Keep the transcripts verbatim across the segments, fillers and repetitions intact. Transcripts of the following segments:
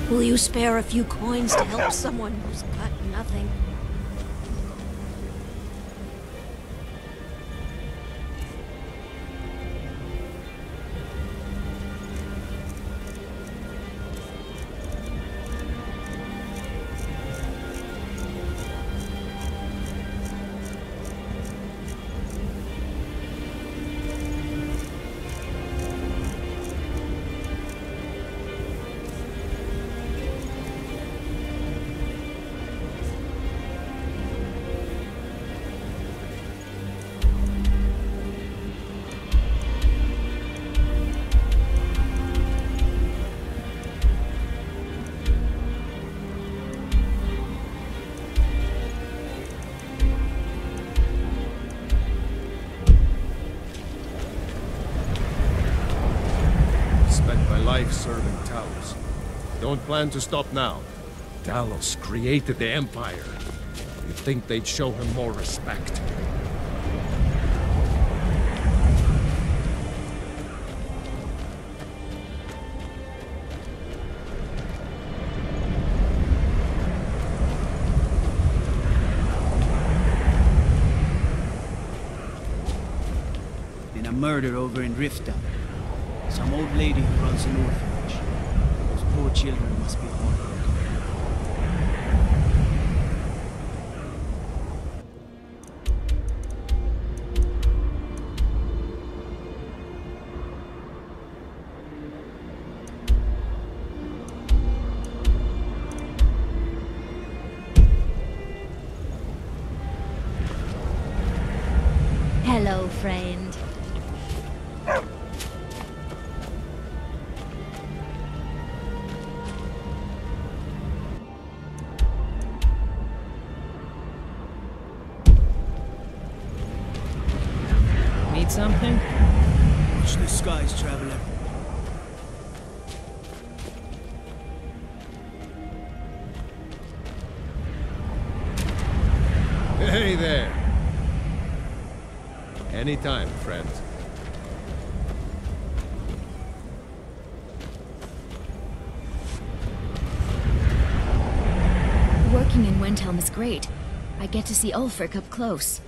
Will you spare a few coins to help someone who's got nothing? Life serving Talos. Don't plan to stop now. Talos created the Empire. You'd think they'd show him more respect. Been a murder over in Rifta. Some old lady who runs an orphanage. Those poor children must be heartbroken. Hello, friend. Something? Watch the skies, traveler. Hey there. Anytime, friend. Working in Windhelm is great. I get to see Ulfric up close.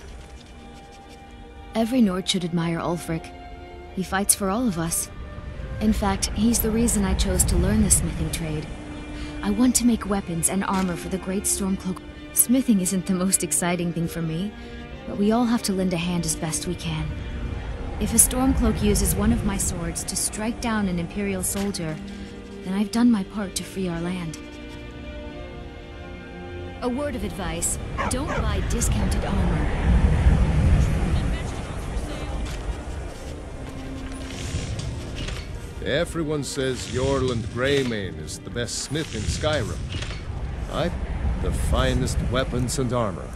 Every Nord should admire Ulfric. He fights for all of us. In fact, he's the reason I chose to learn the smithing trade. I want to make weapons and armor for the great Stormcloak. Smithing isn't the most exciting thing for me, but we all have to lend a hand as best we can. If a Stormcloak uses one of my swords to strike down an Imperial soldier, then I've done my part to free our land. A word of advice, don't buy discounted armor. Everyone says Jorlund Greymane is the best smith in Skyrim. I've the finest weapons and armor.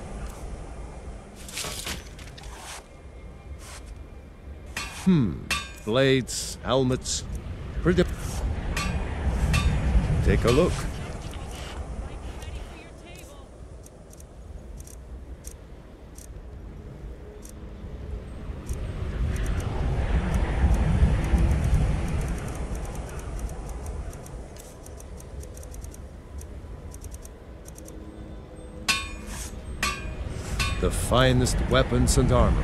Hmm. Blades, helmets. Pretty. Take a look. The finest weapons and armor.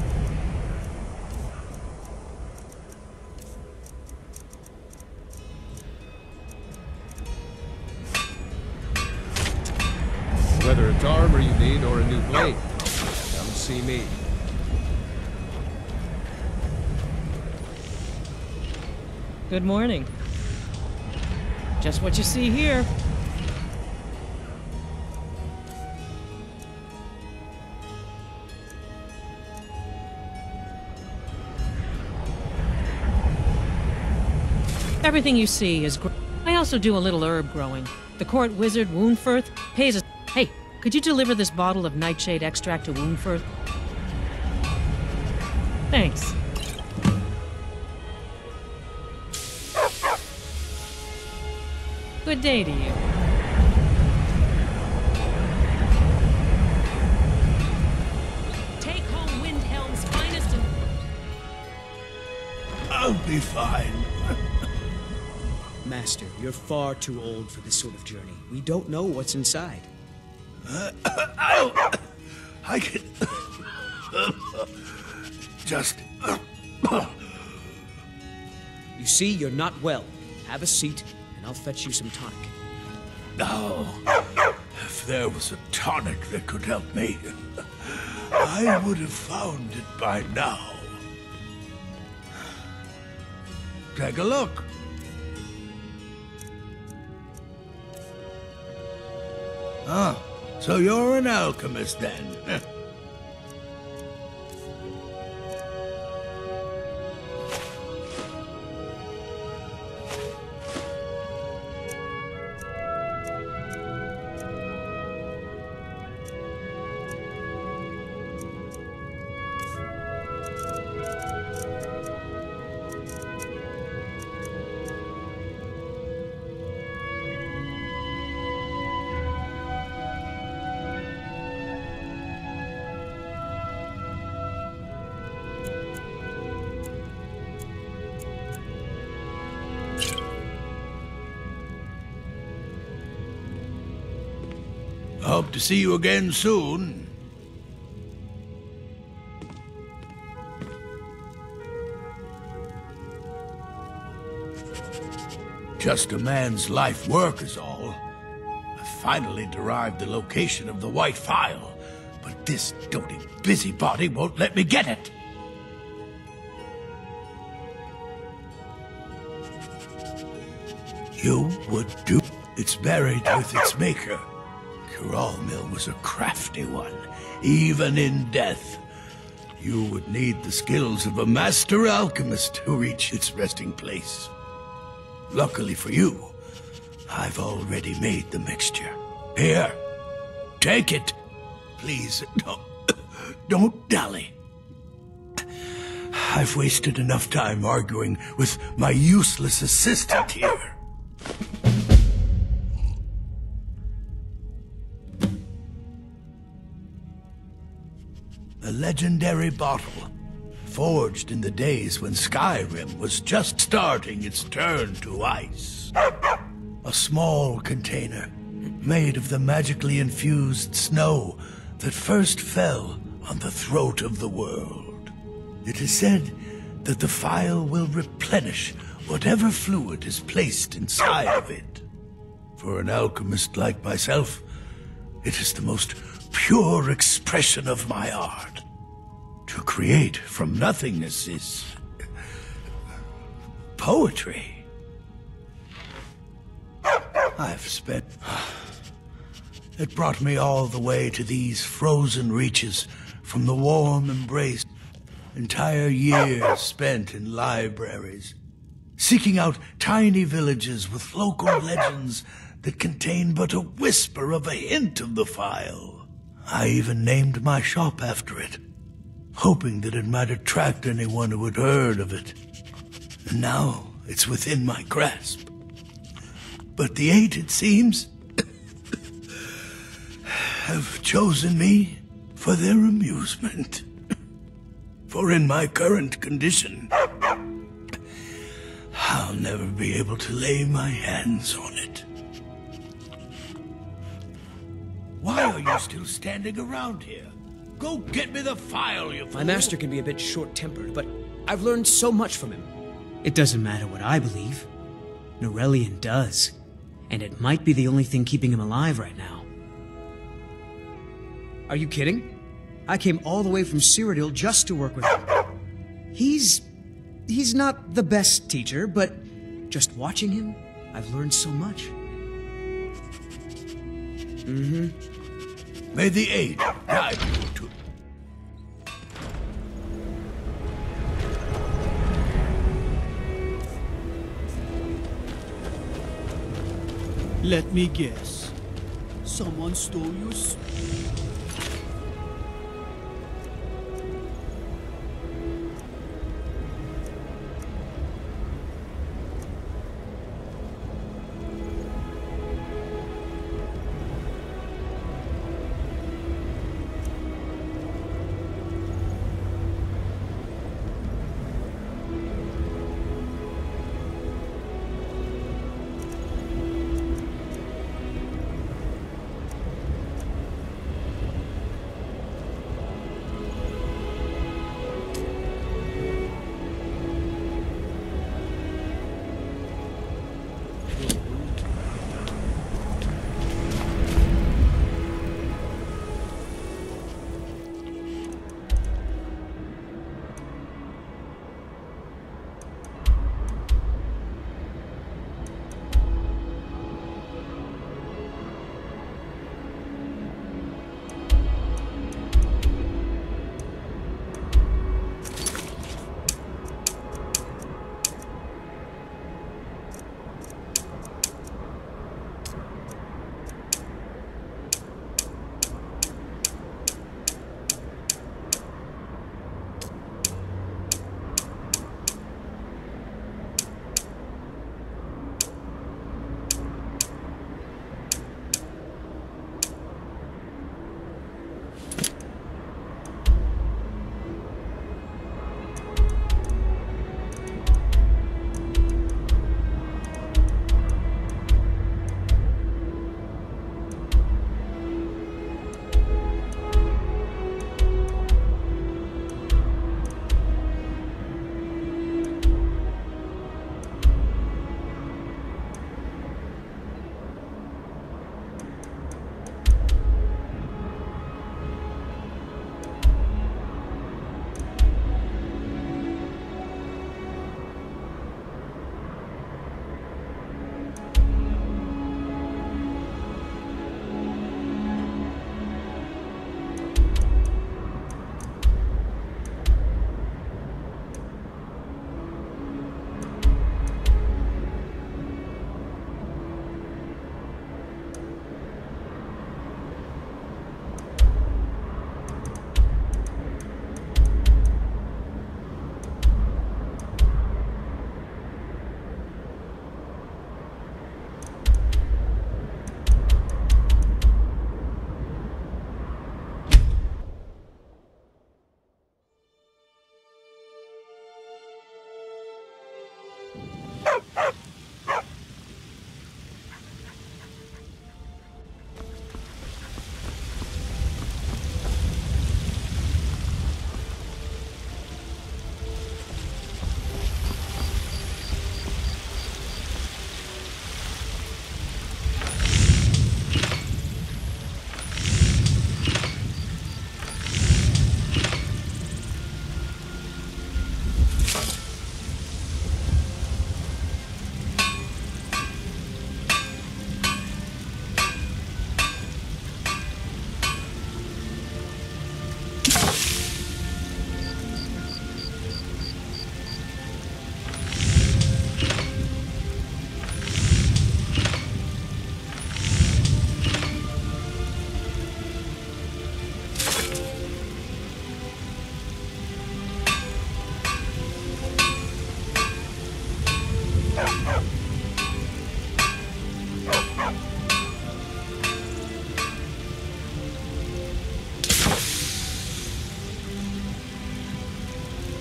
Whether it's armor you need or a new blade, come see me. Good morning. Just what you see here. Everything you see is great. I also do a little herb growing. The court wizard, Woundfirth, pays us. Hey, could you deliver this bottle of nightshade extract to Woundfirth? Thanks. Good day to you. Take home Windhelm's finest and... I'll be fine. Master, you're far too old for this sort of journey. We don't know what's inside. Uh, I, I can... Just... You see, you're not well. Have a seat, and I'll fetch you some tonic. Oh, if there was a tonic that could help me, I would have found it by now. Take a look. Ah, so you're an alchemist then? Hope to see you again soon. Just a man's life work is all. I finally derived the location of the white phial, but this doting busybody won't let me get it. You would do. It's buried with its maker. Kuralmil was a crafty one, even in death. You would need the skills of a master alchemist to reach its resting place. Luckily for you, I've already made the mixture. Here, take it. Please, don't, don't dally. I've wasted enough time arguing with my useless assistant here. A legendary bottle, forged in the days when Skyrim was just starting its turn to ice. A small container, made of the magically infused snow that first fell on the throat of the world. It is said that the phial will replenish whatever fluid is placed inside of it. For an alchemist like myself, it is the most pure expression of my art. To create from nothingness is poetry. I've spent... It brought me all the way to these frozen reaches from the warm embrace. Entire years spent in libraries, seeking out tiny villages with local legends that contain but a whisper of a hint of the phial. I even named my shop after it, hoping that it might attract anyone who had heard of it. And now it's within my grasp. But the Eight, it seems, have chosen me for their amusement. For in my current condition, I'll never be able to lay my hands on it. Why are you still standing around here? Go get me the phial, you fool! My master can be a bit short-tempered, but I've learned so much from him. It doesn't matter what I believe. Norelian does. And it might be the only thing keeping him alive right now. Are you kidding? I came all the way from Cyrodiil just to work with him. He's... he's not the best teacher, but just watching him, I've learned so much. Mm-hmm. May the Eight guide you to... Let me guess. Someone stole your... s-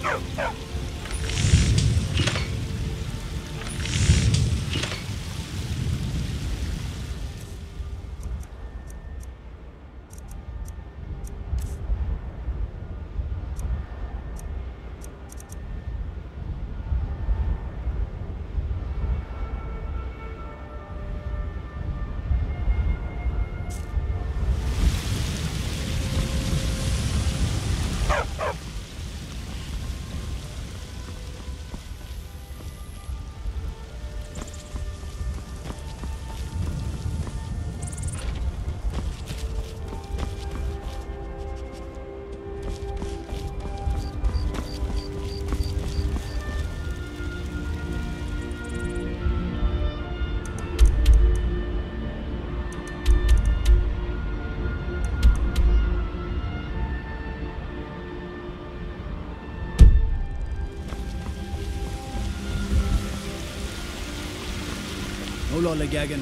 No lollygagging.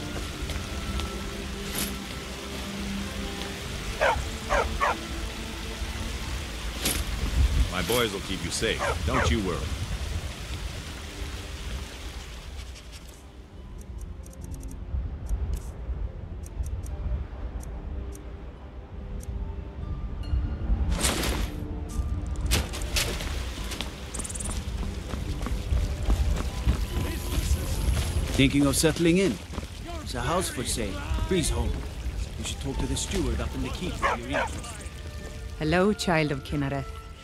My boys will keep you safe. Don't you worry. Thinking of settling in? There's a house for sale. Please home. You should talk to the steward up in the keep if you're interested. Hello, child of Kinnereth.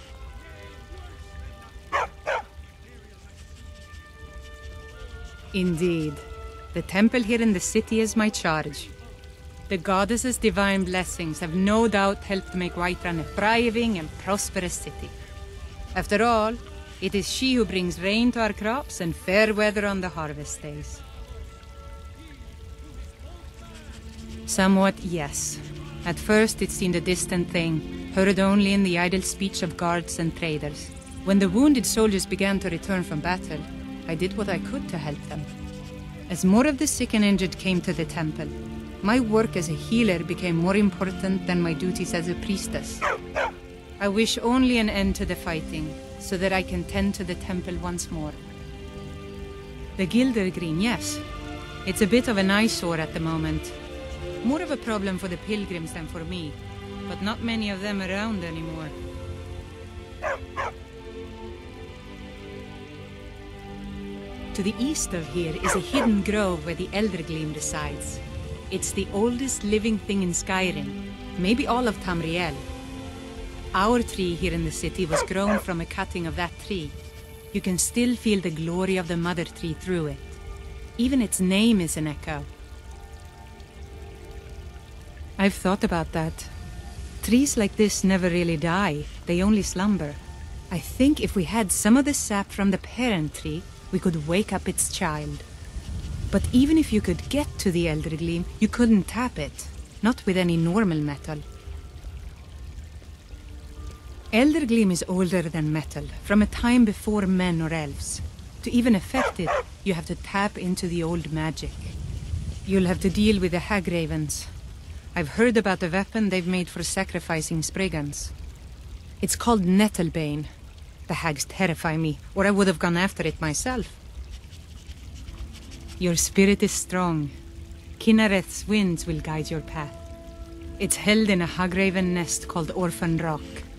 Indeed. The temple here in the city is my charge. The goddess's divine blessings have no doubt helped make Whiterun a thriving and prosperous city. After all, it is she who brings rain to our crops and fair weather on the harvest days. Somewhat, yes. At first it seemed a distant thing, heard only in the idle speech of guards and traders. When the wounded soldiers began to return from battle, I did what I could to help them. As more of the sick and injured came to the temple, my work as a healer became more important than my duties as a priestess. I wish only an end to the fighting, so that I can tend to the temple once more. The Gildergreen, yes. It's a bit of an eyesore at the moment. More of a problem for the pilgrims than for me, but not many of them around anymore. To the east of here is a hidden grove where the Eldergleam resides. It's the oldest living thing in Skyrim, maybe all of Tamriel. Our tree here in the city was grown from a cutting of that tree. You can still feel the glory of the mother tree through it. Even its name is an echo. I've thought about that. Trees like this never really die, they only slumber. I think if we had some of the sap from the parent tree, we could wake up its child. But even if you could get to the Eldergleam, you couldn't tap it. Not with any normal metal. Eldergleam is older than metal, from a time before men or elves. To even affect it, you have to tap into the old magic. You'll have to deal with the Hagravens. I've heard about the weapon they've made for sacrificing Spriggans. It's called Nettlebane. The hags terrify me, or I would have gone after it myself. Your spirit is strong. Kinnereth's winds will guide your path. It's held in a Hagraven nest called Orphan Rock.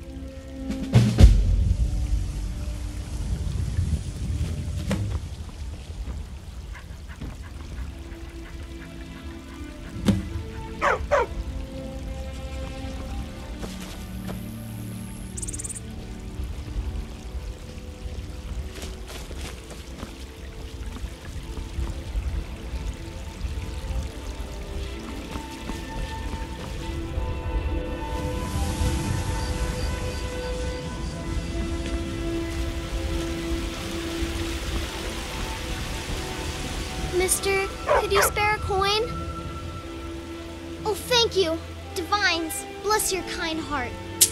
Mister, could you spare a coin? Oh, thank you. Divines, bless your kind heart.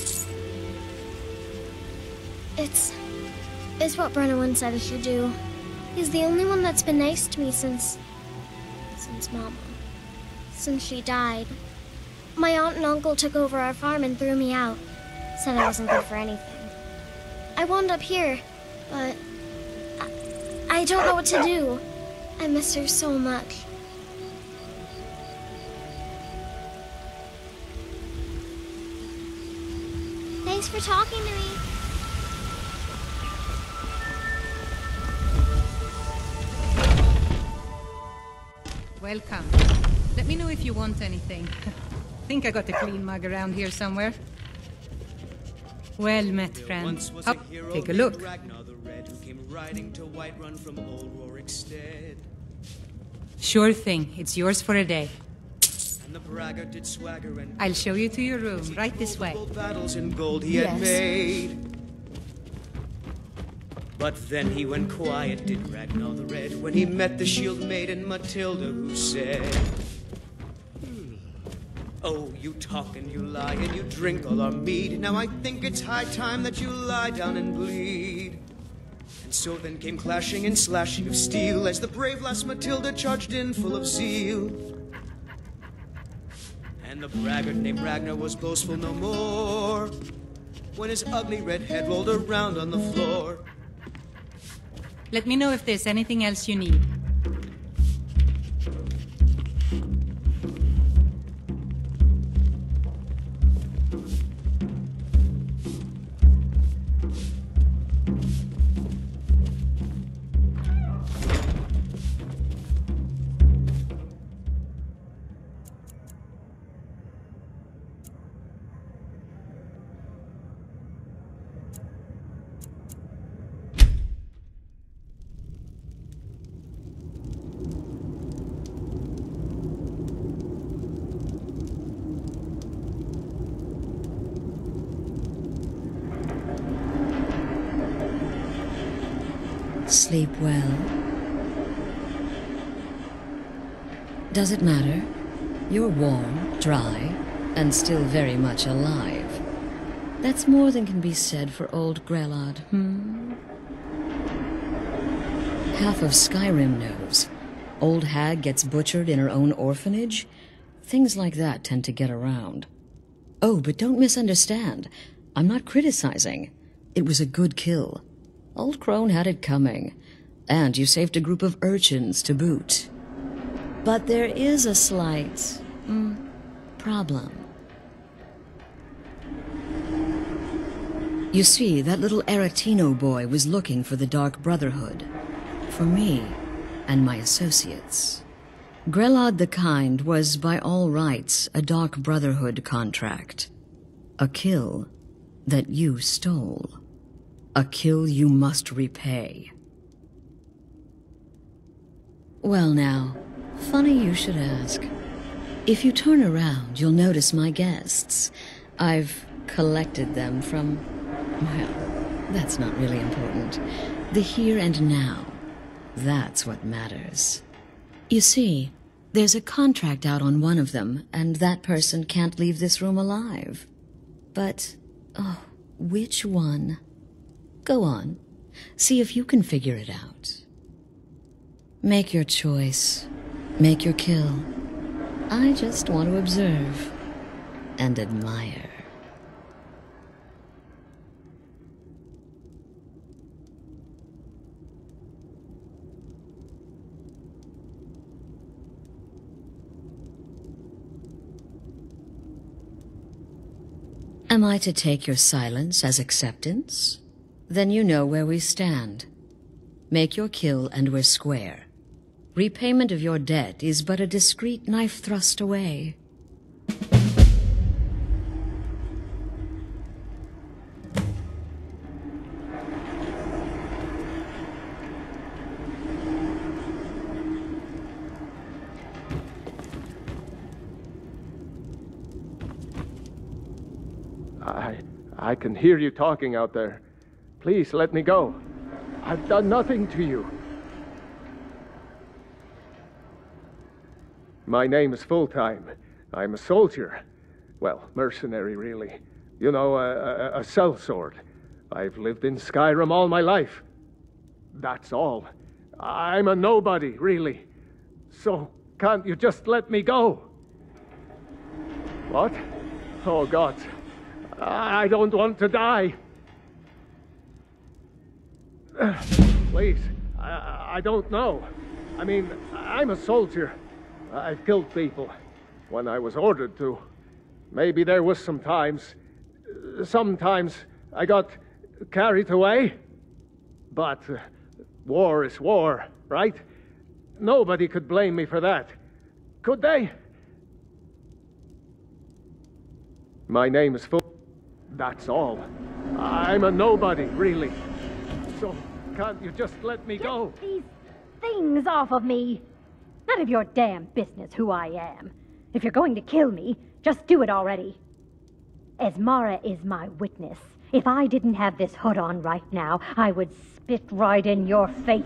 It's... It's what Brennan said I should do. He's the only one that's been nice to me since... Since Mama. Since she died. My aunt and uncle took over our farm and threw me out. Said I wasn't good for anything. I I wound up here, but I, I don't know what to do. I miss her so much. Thanks for talking to me. Welcome. Let me know if you want anything. Think I got a clean mug around here somewhere. Well met, friend. Up, take a look. Sure thing. It's yours for a day. I'll show you to your room, right this way. Yes. But then he went quiet, did Ragnar the Red, when he met the shield maiden Matilda, who said, "Oh, you talk and you lie and you drink all our mead. Now I think it's high time that you lie down and bleed." And so then came clashing and slashing of steel as the brave lass Matilda charged in full of zeal. And the braggart named Ragnar was boastful no more when his ugly red head rolled around on the floor. Let me know if there's anything else you need. Sleep well. Does it matter? You're warm, dry, and still very much alive. That's more than can be said for old Grelod, hmm? Half of Skyrim knows. Old hag gets butchered in her own orphanage. Things like that tend to get around. Oh, but don't misunderstand. I'm not criticizing. It was a good kill. Old Crone had it coming. And you saved a group of urchins to boot. But there is a slight... Mm, problem. You see, that little Aretino boy was looking for the Dark Brotherhood. For me and my associates. Grelod the Kind was, by all rights, a Dark Brotherhood contract. A kill that you stole. A kill you must repay. Well now, funny you should ask. If you turn around, you'll notice my guests. I've collected them from... well, that's not really important. The here and now. That's what matters. You see, there's a contract out on one of them, and that person can't leave this room alive. But, oh, which one? Go on. See if you can figure it out. Make your choice. Make your kill. I just want to observe and admire. Am I to take your silence as acceptance? Then you know where we stand. Make your kill and we're square. Repayment of your debt is but a discreet knife thrust away. I... I can hear you talking out there. Please, let me go. I've done nothing to you. My name is Full-Time. I'm a soldier. Well, mercenary, really. You know, a, a, a sellsword. I've lived in Skyrim all my life. That's all. I'm a nobody, really. So, can't you just let me go? What? Oh, God. I don't want to die. Please, I, I don't know. I mean, I'm a soldier. I've killed people when I was ordered to. Maybe there was some times, sometimes I got carried away. But uh, war is war, right? Nobody could blame me for that. Could they? My name is Fu. That's all. I'm a nobody, really. So, can't you just let me go? Get these things off of me! None of your damn business who I am. If you're going to kill me, just do it already. Esmara is my witness. If I didn't have this hood on right now, I would spit right in your face.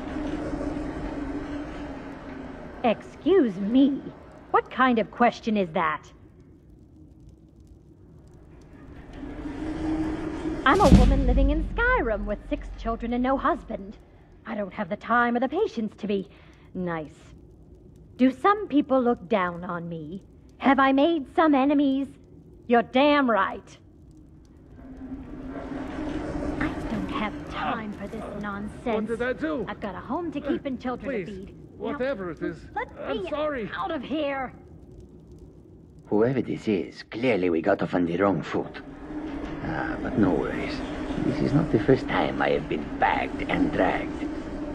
Excuse me? What kind of question is that? I'm a woman living in Skyrim with six children and no husband. I don't have the time or the patience to be nice. Do some people look down on me? Have I made some enemies? You're damn right. I don't have time for this nonsense. What did I do? I've got a home to keep and children Please, to feed. whatever Now, it is, let I'm me sorry. out of here. Whoever this is, clearly we got off on the wrong foot. Ah, but no worries. This is not the first time I have been bagged and dragged.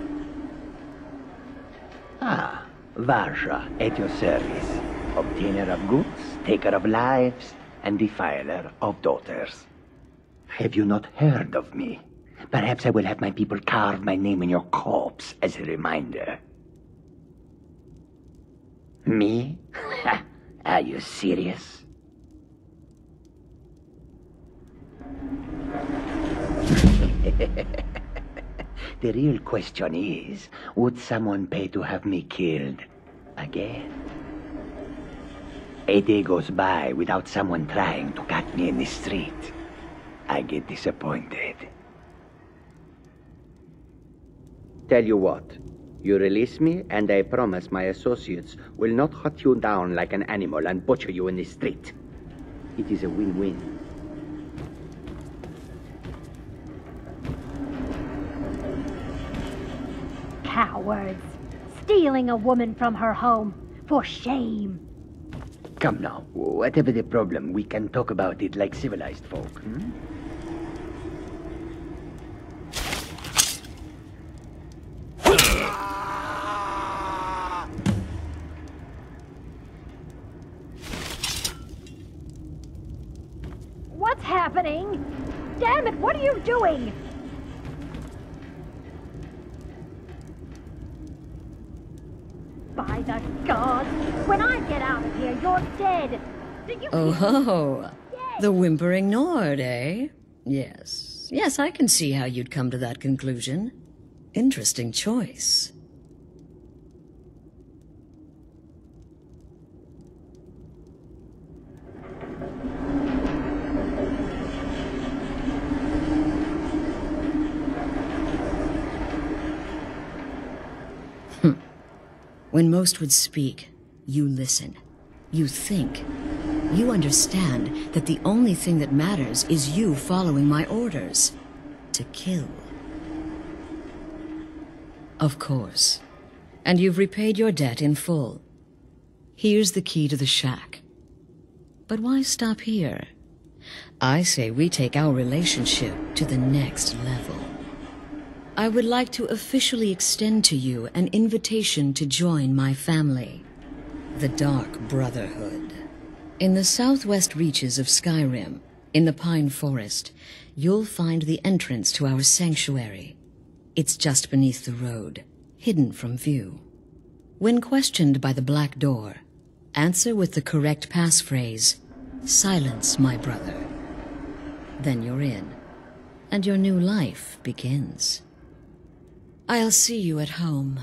Ah, Varsha, at your service. Obtainer of goods, taker of lives, and defiler of daughters. Have you not heard of me? Perhaps I will have my people carve my name in your corpse as a reminder. Me? Are you serious? The real question is, would someone pay to have me killed again? A day goes by without someone trying to cut me in the street. I get disappointed. Tell you what, you release me and I promise my associates will not hunt you down like an animal and butcher you in the street. It is a win-win. Cowards. Stealing a woman from her home. For shame. Come now, whatever the problem, we can talk about it like civilized folk, hmm? What's happening? Damn it, what are you doing? By the gods, when I get out of here, you're dead. Did you Oh ho! The whimpering Nord, eh? Yes. Yes, I can see how you'd come to that conclusion. Interesting choice. When most would speak, you listen. You think. You understand that the only thing that matters is you following my orders. To kill. Of course. And you've repaid your debt in full. Here's the key to the shack. But why stop here? I say we take our relationship to the next level. I would like to officially extend to you an invitation to join my family, the Dark Brotherhood. In the southwest reaches of Skyrim, in the Pine Forest, you'll find the entrance to our sanctuary. It's just beneath the road, hidden from view. When questioned by the Black Door, answer with the correct passphrase, "Silence, my brother." Then you're in, and your new life begins. I'll see you at home.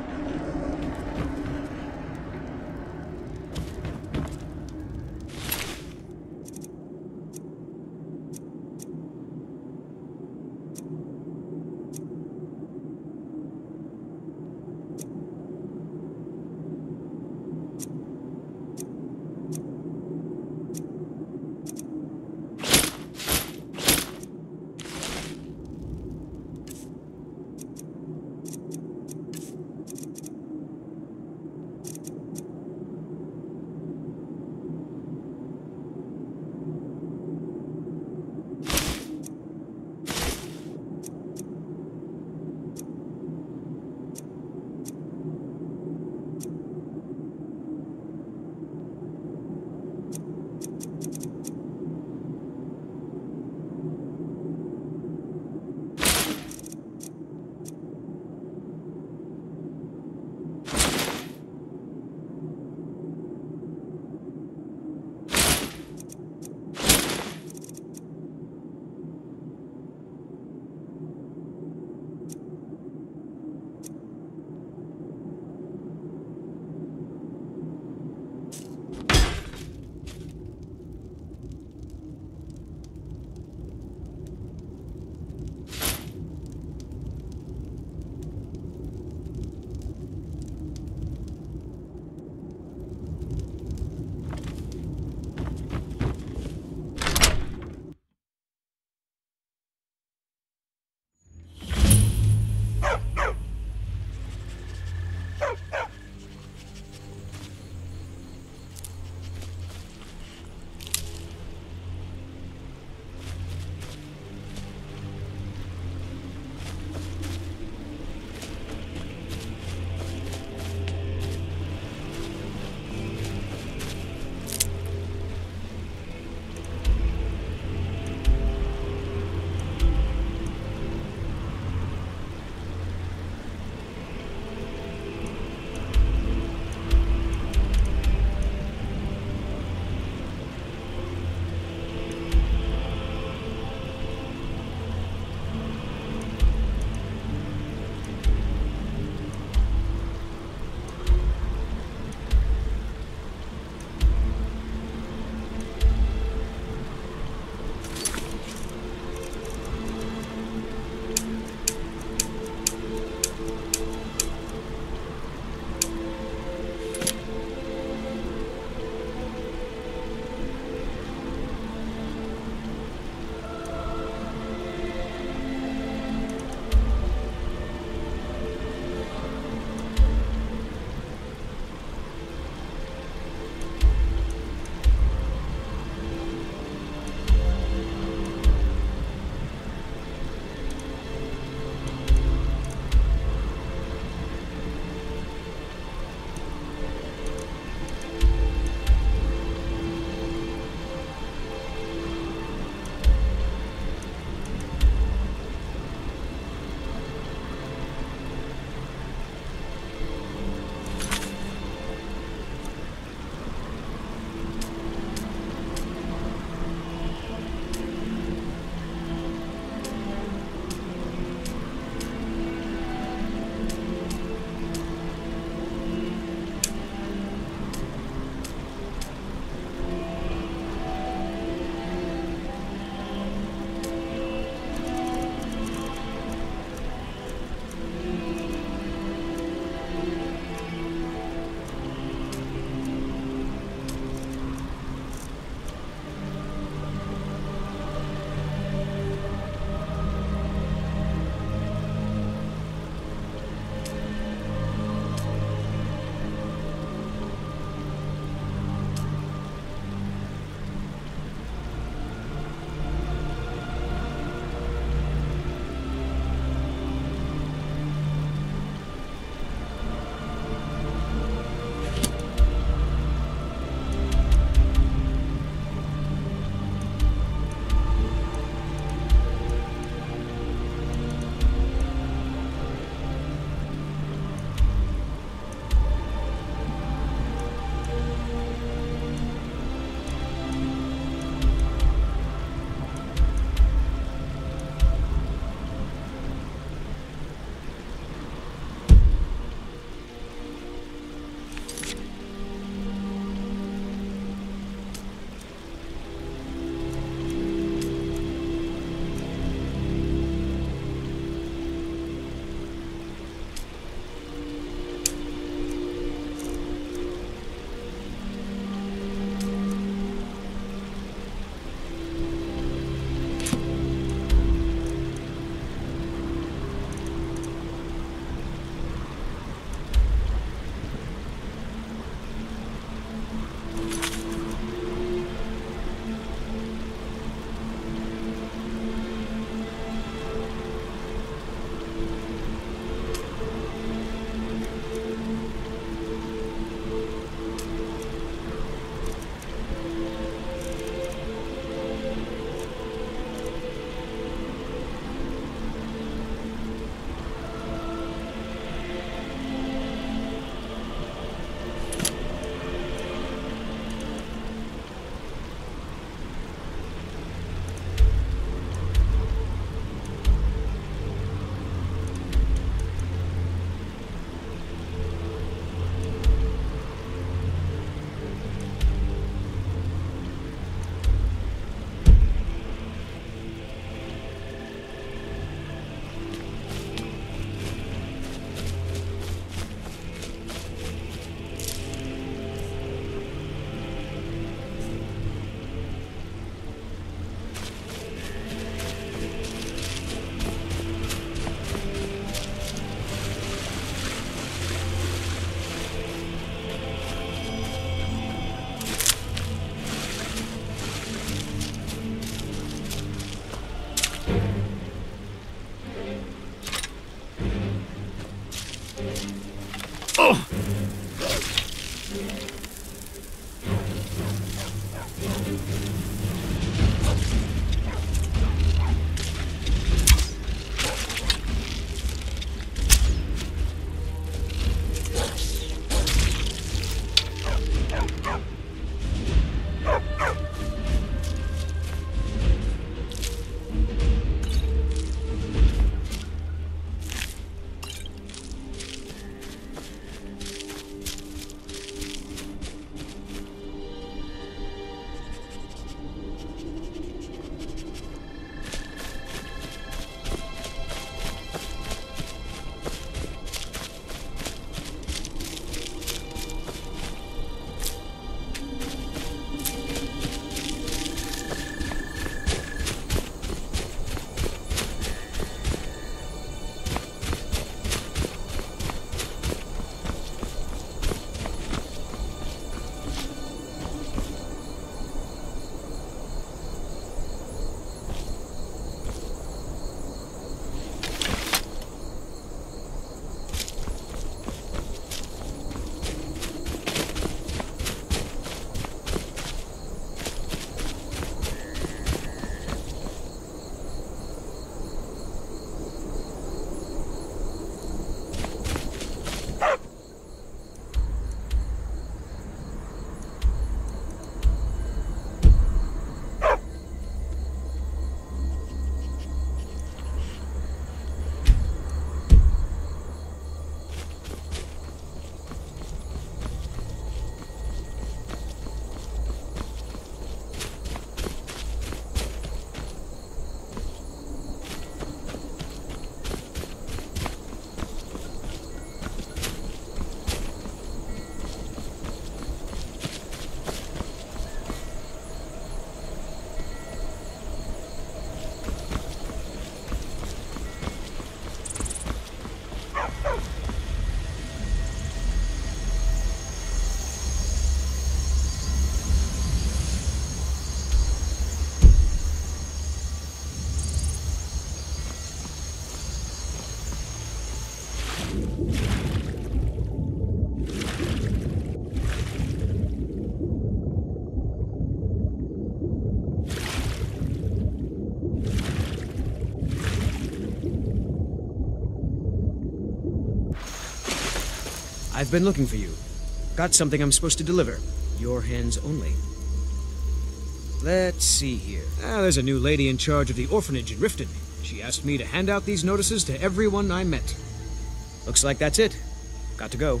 I've been looking for you. Got something I'm supposed to deliver. Your hands only. Let's see here. Ah, there's a new lady in charge of the orphanage in Riften. She asked me to hand out these notices to everyone I met. Looks like that's it. Got to go.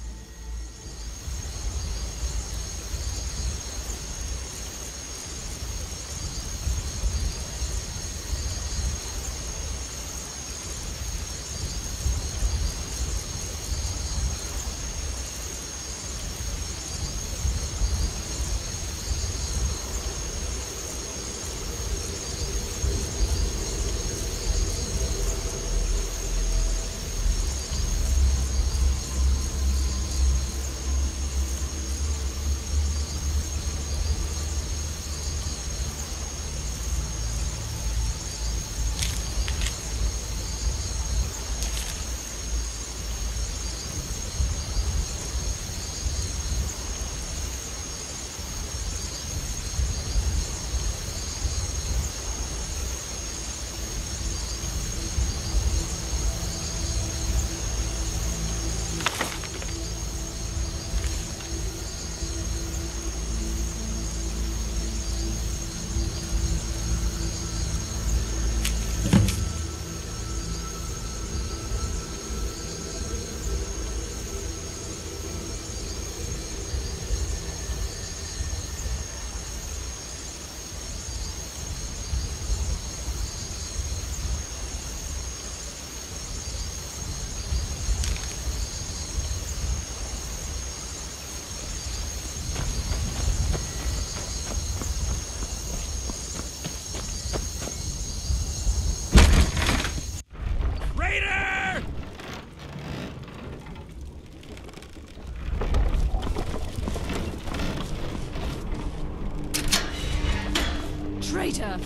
Traitor!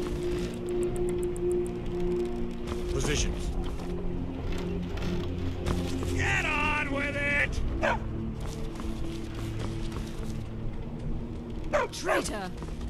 Positions. Get on with it! Traitor!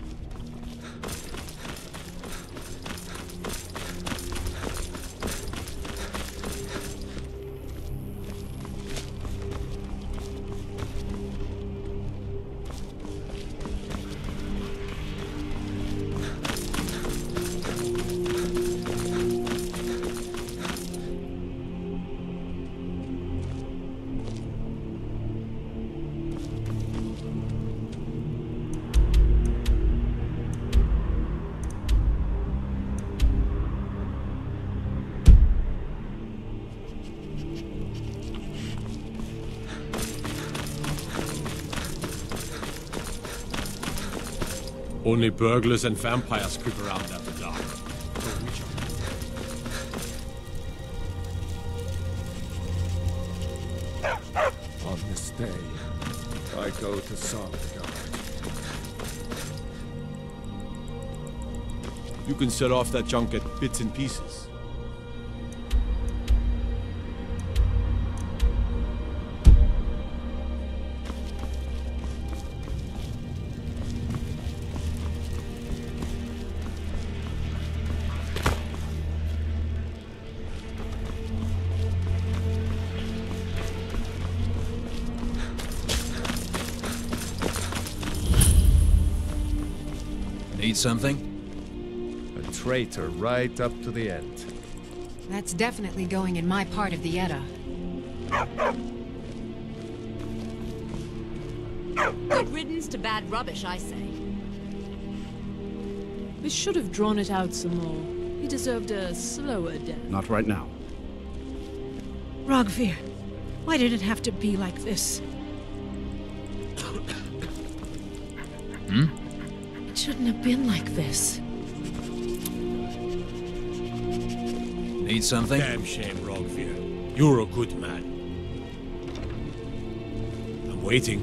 Only burglars and vampires creep around after dark. On this day, I go to Solitude. You can set off that junk at bits and pieces. Need something? A traitor right up to the end. That's definitely going in my part of the Edda. Good riddance to bad rubbish, I say. We should have drawn it out some more. He deserved a slower death. Not right now. Rogvir, why did it have to be like this? Hmm? It shouldn't have been like this. Need something? Damn shame, Rogvir. You're a good man. I'm waiting.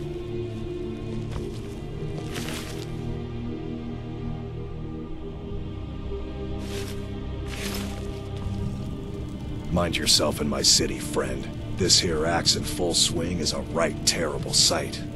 Mind yourself in my city, friend. This here axe in full swing is a right terrible sight.